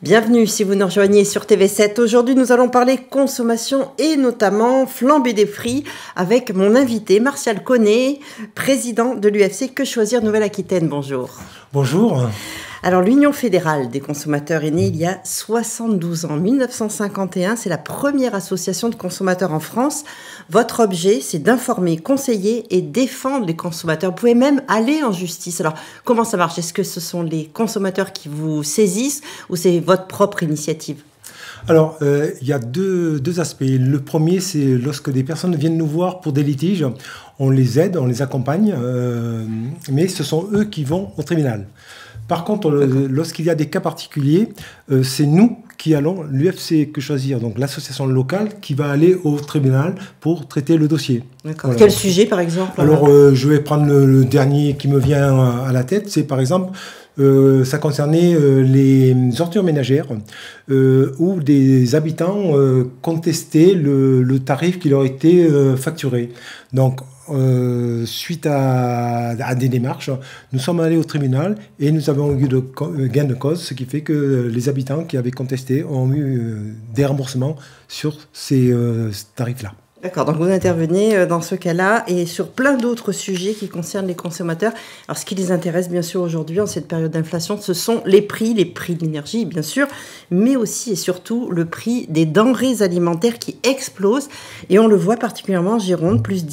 Bienvenue si vous nous rejoignez sur TV7. Aujourd'hui, nous allons parler consommation et notamment flambée des prix avec mon invité Martial Connet, président de l'UFC Que Choisir Nouvelle-Aquitaine. Bonjour. Bonjour. Alors, l'Union fédérale des consommateurs est née il y a 72 ans, 1951. C'est la première association de consommateurs en France. Votre objet, c'est d'informer, conseiller et défendre les consommateurs. Vous pouvez même aller en justice. Alors, comment ça marche? Est-ce que ce sont les consommateurs qui vous saisissent ou c'est votre propre initiative? Alors, il y a deux aspects. Le premier, c'est lorsque des personnes viennent nous voir pour des litiges, on les aide, on les accompagne, mais ce sont eux qui vont au tribunal. Par contre, lorsqu'il y a des cas particuliers, c'est nous qui allons, l'UFC Que Choisir, donc l'association locale, qui va aller au tribunal pour traiter le dossier. D'accord. Voilà. Quel sujet, par exemple? Alors, je vais prendre le dernier qui me vient à la tête. C'est par exemple, ça concernait les ordures ménagères, où des habitants contestaient le tarif qui leur était facturé. Donc, suite à des démarches, nous sommes allés au tribunal et nous avons eu gain de cause, ce qui fait que les habitants qui avaient contesté ont eu des remboursements sur ces tarifs-là. D'accord, donc vous intervenez dans ce cas-là et sur plein d'autres sujets qui concernent les consommateurs. Alors ce qui les intéresse bien sûr aujourd'hui en cette période d'inflation, ce sont les prix de l'énergie bien sûr, mais aussi et surtout le prix des denrées alimentaires qui explosent. Et on le voit particulièrement en Gironde, plus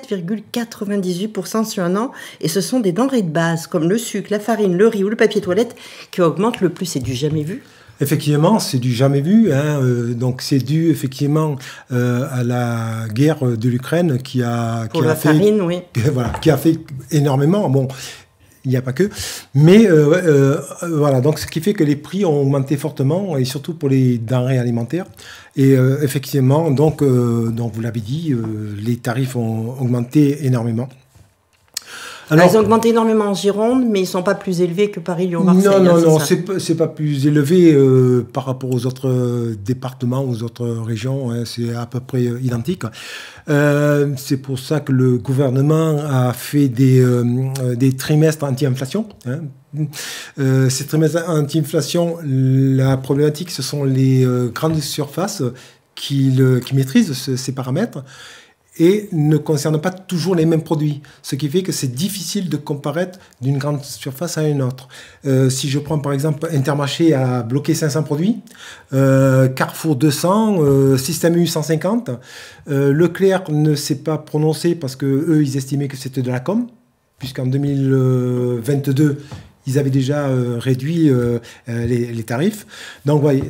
17,98% sur un an. Et ce sont des denrées de base comme le sucre, la farine, le riz ou le papier toilette qui augmentent le plus. C'est du jamais vu. Effectivement, c'est du jamais vu. Donc, c'est dû effectivement à la guerre de l'Ukraine qui a farine, oui. Voilà, qui a fait énormément. Bon, il n'y a pas que, mais voilà. Donc, ce qui fait que les prix ont augmenté fortement et surtout pour les denrées alimentaires. Et effectivement, donc vous l'avez dit, les tarifs ont augmenté énormément. Alors, ils ont augmenté énormément en Gironde, mais ils ne sont pas plus élevés que Paris, Lyon, Marseille. Non, c'est pas plus élevé par rapport aux autres départements, aux autres régions. Hein, c'est à peu près identique. C'est pour ça que le gouvernement a fait des trimestres anti-inflation. Hein. Ces trimestres anti-inflation, la problématique, ce sont les grandes surfaces qui maîtrisent ces paramètres et ne concerne pas toujours les mêmes produits. Ce qui fait que c'est difficile de comparer d'une grande surface à une autre. Si je prends par exemple Intermarché a bloqué 500 produits, Carrefour 200, Système U 150, Leclerc ne s'est pas prononcé parce qu'eux ils estimaient que c'était de la com, puisqu'en 2022, ils avaient déjà réduit les tarifs. Donc, voyez,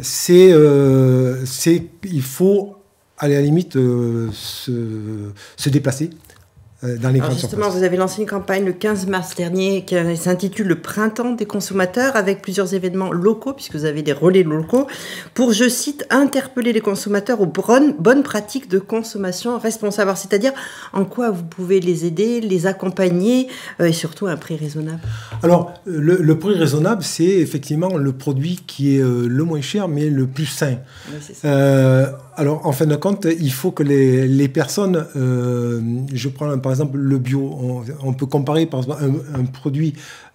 il faut à la limite se déplacer dans les grandes surfaces. Justement, vous avez lancé une campagne le 15 mars dernier qui s'intitule Le Printemps des consommateurs avec plusieurs événements locaux, puisque vous avez des relais locaux, pour, je cite, interpeller les consommateurs aux bonnes pratiques de consommation responsable. Alors, c'est-à-dire en quoi vous pouvez les aider, les accompagner et surtout à un prix raisonnable. Alors, le prix raisonnable, c'est effectivement le produit qui est le moins cher, mais le plus sain. Oui, c'est ça. Alors, en fin de compte, il faut que les personnes, je prends par exemple le bio, on peut comparer par exemple un produit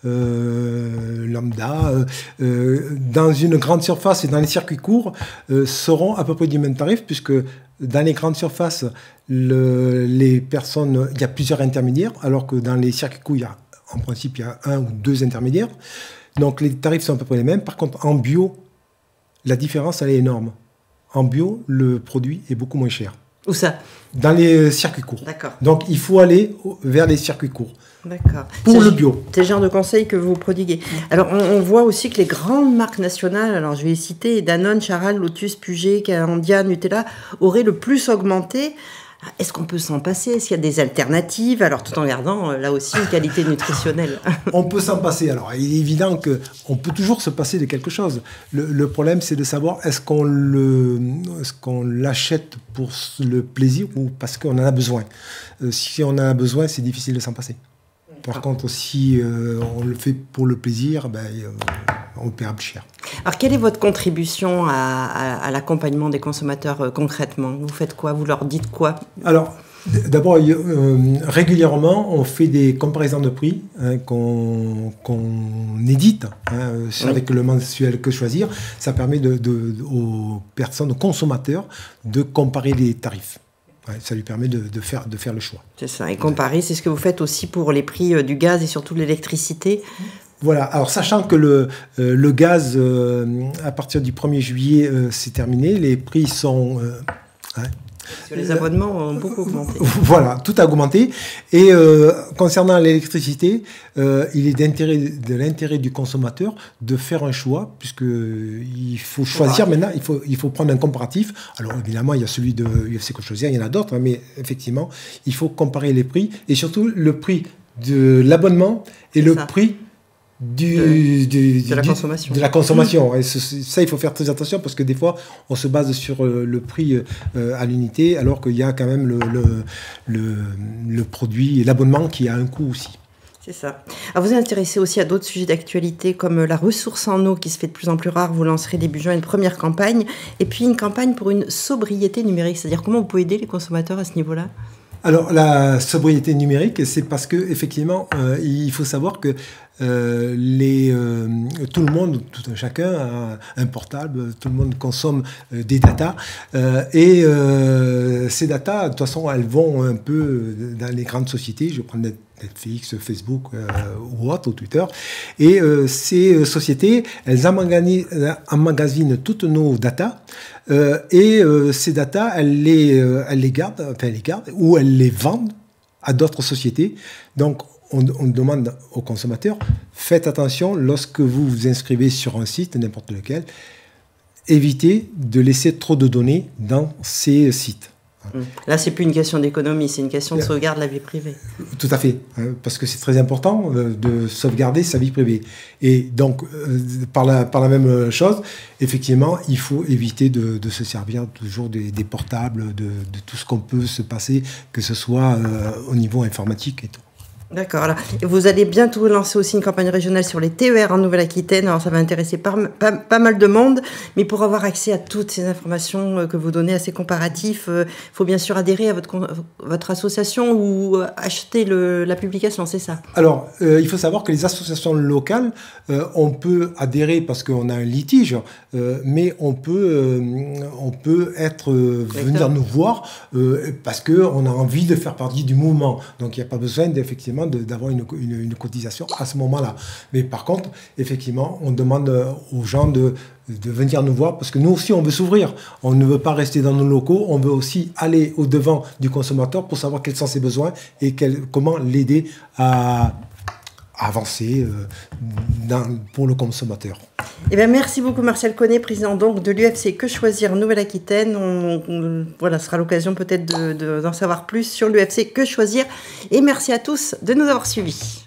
lambda dans une grande surface et dans les circuits courts seront à peu près du même tarif, puisque dans les grandes surfaces, les personnes, il y a plusieurs intermédiaires, alors que dans les circuits courts, en principe, il y a un ou deux intermédiaires. Donc, les tarifs sont à peu près les mêmes. Par contre, en bio, la différence, elle est énorme. En bio, le produit est beaucoup moins cher. Où ça? Dans les circuits courts. D'accord. Donc, il faut aller vers les circuits courts. D'accord. Pour le bio. C'est le genre de conseils que vous prodiguez. Alors, on voit aussi que les grandes marques nationales, alors je vais les citer, Danone, Charal, Lotus, Puget, Candia, Nutella, auraient le plus augmenté. Est-ce qu'on peut s'en passer? Est-ce qu'il y a des alternatives? Alors, tout en gardant, là aussi, une qualité nutritionnelle. On peut s'en passer. Alors, il est évident qu'on peut toujours se passer de quelque chose. Le problème, c'est de savoir est-ce qu'on l'achète pour le plaisir ou parce qu'on en a besoin. Si on en a besoin, c'est difficile de s'en passer. Par contre, si on le fait pour le plaisir, on paiera plus cher. Alors, quelle est votre contribution à l'accompagnement des consommateurs concrètement? Vous faites quoi? Vous leur dites quoi? Alors, D'abord, régulièrement, on fait des comparaisons de prix qu'on édite avec le mensuel Que Choisir. Ça permet aux personnes, aux consommateurs, de comparer les tarifs. Ça lui permet de faire le choix. C'est ça. Et comparer, c'est ce que vous faites aussi pour les prix du gaz et surtout de l'électricité. Voilà, alors sachant que le gaz, à partir du 1er juillet, c'est terminé, les prix sont... Parce que les abonnements ont beaucoup augmenté. Voilà, tout a augmenté. Et concernant l'électricité, il est de l'intérêt du consommateur de faire un choix, puisqu'il faut choisir maintenant, il faut prendre un comparatif. Alors évidemment, il y a celui de UFC Que Choisir, il y en a d'autres, mais effectivement, il faut comparer les prix, et surtout le prix de l'abonnement et le prix de la consommation. Et ça, il faut faire très attention parce que des fois, on se base sur le prix à l'unité, alors qu'il y a quand même le produit et l'abonnement qui a un coût aussi. C'est ça. Alors vous êtes intéressé aussi à d'autres sujets d'actualité comme la ressource en eau qui se fait de plus en plus rare. Vous lancerez début juin une première campagne et puis une campagne pour une sobriété numérique. C'est-à-dire comment vous pouvez aider les consommateurs à ce niveau-là ? Alors la sobriété numérique, c'est parce que effectivement, il faut savoir que tout le monde, tout un chacun a un portable, tout le monde consomme des datas et ces datas, de toute façon, elles vont un peu dans les grandes sociétés. Je vais prendre Netflix, Facebook ou autre, ou Twitter. Et ces sociétés, elles emmagasinent toutes nos datas et ces datas, elles les gardent ou elles les vendent à d'autres sociétés. Donc, on demande aux consommateurs, faites attention lorsque vous vous inscrivez sur un site, n'importe lequel, évitez de laisser trop de données dans ces sites. Là, c'est plus une question d'économie, c'est une question de sauvegarde de la vie privée. Tout à fait, parce que c'est très important de sauvegarder sa vie privée. Et donc, par la même chose, effectivement, il faut éviter de se servir toujours des portables, de tout ce qu'on peut se passer, que ce soit au niveau informatique et tout. D'accord. Alors, vous allez bientôt lancer aussi une campagne régionale sur les TER en Nouvelle-Aquitaine. Alors, ça va intéresser pas mal de monde. Mais pour avoir accès à toutes ces informations que vous donnez, à ces comparatifs, il faut bien sûr adhérer à votre association ou acheter la publication, c'est ça? Alors, il faut savoir que les associations locales, on peut adhérer parce qu'on a un litige, mais on peut venir nous voir parce qu'on a envie de faire partie du mouvement. Donc, il n'y a pas besoin d'effectivement d'avoir une cotisation à ce moment-là. Mais par contre, effectivement, on demande aux gens de venir nous voir parce que nous aussi, on veut s'ouvrir. On ne veut pas rester dans nos locaux, on veut aussi aller au-devant du consommateur pour savoir quels sont ses besoins et comment l'aider à avancer pour le consommateur. Eh bien, merci beaucoup Martial Connet, président donc de l'UFC Que Choisir Nouvelle-Aquitaine. Voilà, ce sera l'occasion peut-être d'en savoir plus sur l'UFC Que Choisir. Et merci à tous de nous avoir suivis.